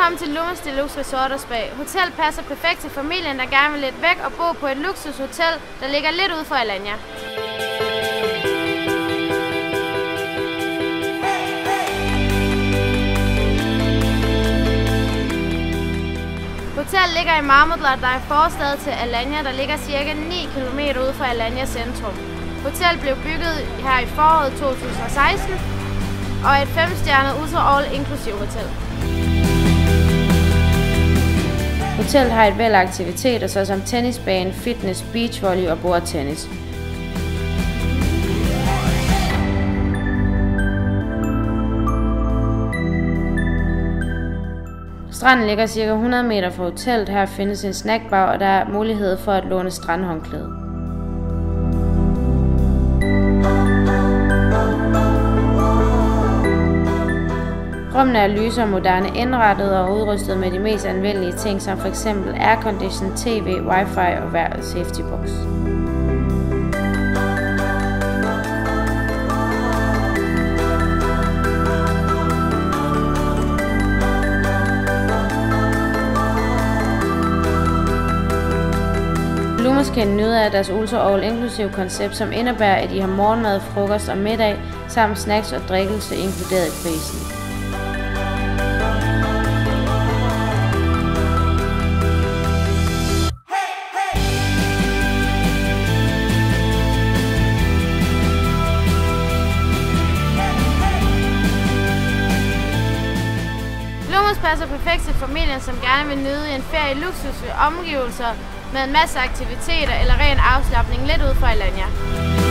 Velkommen til Lumas Deluxe Resort og Spa. Hotellet passer perfekt til familien, der gerne vil lidt væk og bo på et luksushotel, der ligger lidt ude for Alanya. Hotellet ligger i Marmotlat, der er forstad til Alanya, der ligger ca. 9 km ude fra Alanya centrum. Hotellet blev bygget her i foråret 2016 og er et 5-stjernet ultra all-inklusiv hotel. Hotellet har et væld af aktiviteter, såsom tennisbane, fitness, beachvolley og bordtennis. Stranden ligger ca. 100 meter fra hotellet. Her findes en snackbar, og der er mulighed for at låne strandhåndklæde. Rummene er lyse og moderne indrettet og udrustet med de mest anvendelige ting, som f.eks. aircondition, tv, wifi og hver safety box. Lumas kan nyde af deres ultra all-inklusiv koncept, som indebærer, at I har morgenmad, frokost og middag, samt snacks og drikkelse inkluderet i prisen. Lumas passer perfekt til familien, som gerne vil nyde en ferie i luksus omgivelser med en masse aktiviteter eller ren afslapning lidt ud fra Alanya.